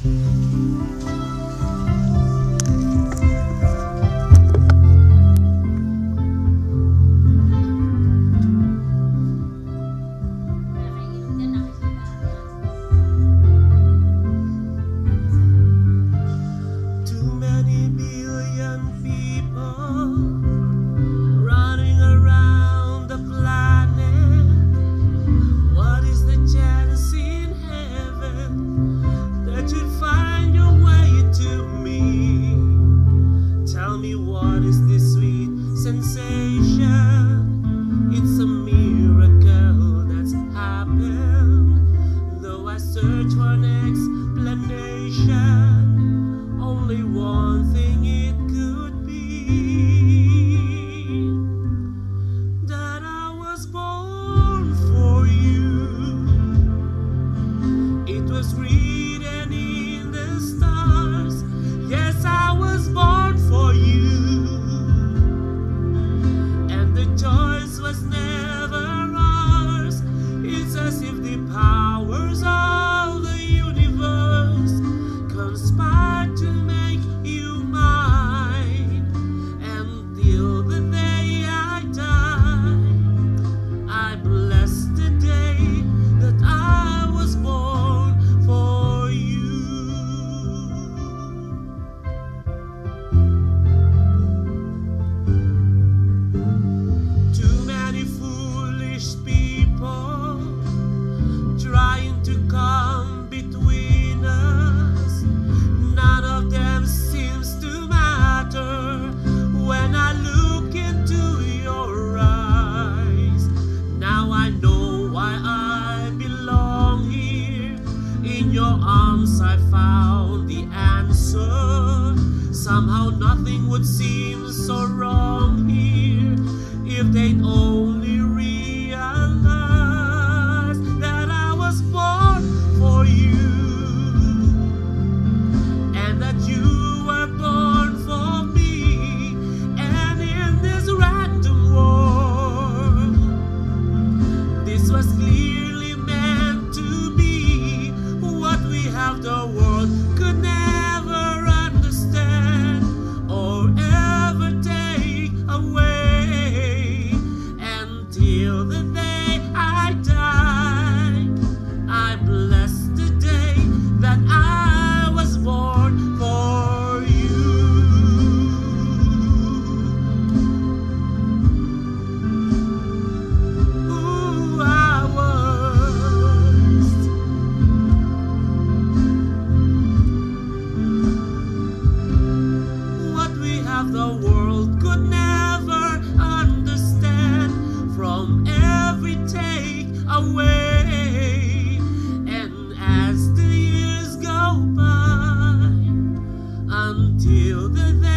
Search for an explanation. Only one thing it could be, that I was born for you. It was written in the stars. Yes, I was born for you. And the choice was never ours. It's as if the powers of conspired to make you mine. And till the day I die, I bless the day that I was born for you. Too many foolish people trying to come between us. None of them seems to matter when I look into your eyes. Now I know why I belong here. In your arms I found the answer. Somehow nothing would seem so wrong here if they'd only realize that I was born for you. You were born for me, and in this random world, this was clearly meant to be. What we have, the world could never understand or ever take away. Until the day I die, I bless the day that I was born for you. Who I was. What we have, the world could never understand from every take away. And as the years go by, until the day